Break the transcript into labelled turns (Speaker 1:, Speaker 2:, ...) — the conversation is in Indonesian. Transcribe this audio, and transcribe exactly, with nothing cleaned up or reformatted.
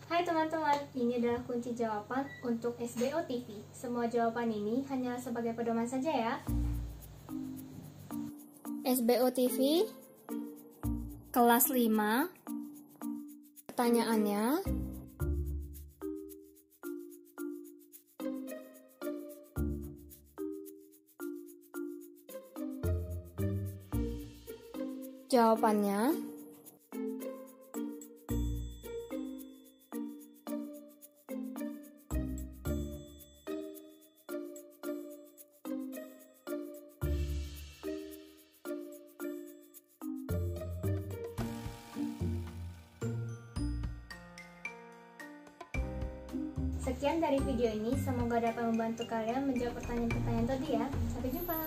Speaker 1: Hai teman-teman, ini adalah kunci jawaban untuk S B O T V. Semua jawaban ini hanya sebagai pedoman saja ya. S B O T V kelas lima. Pertanyaannya, jawabannya sekian dari video ini, semoga dapat membantu kalian menjawab pertanyaan-pertanyaan tadi ya. Sampai jumpa.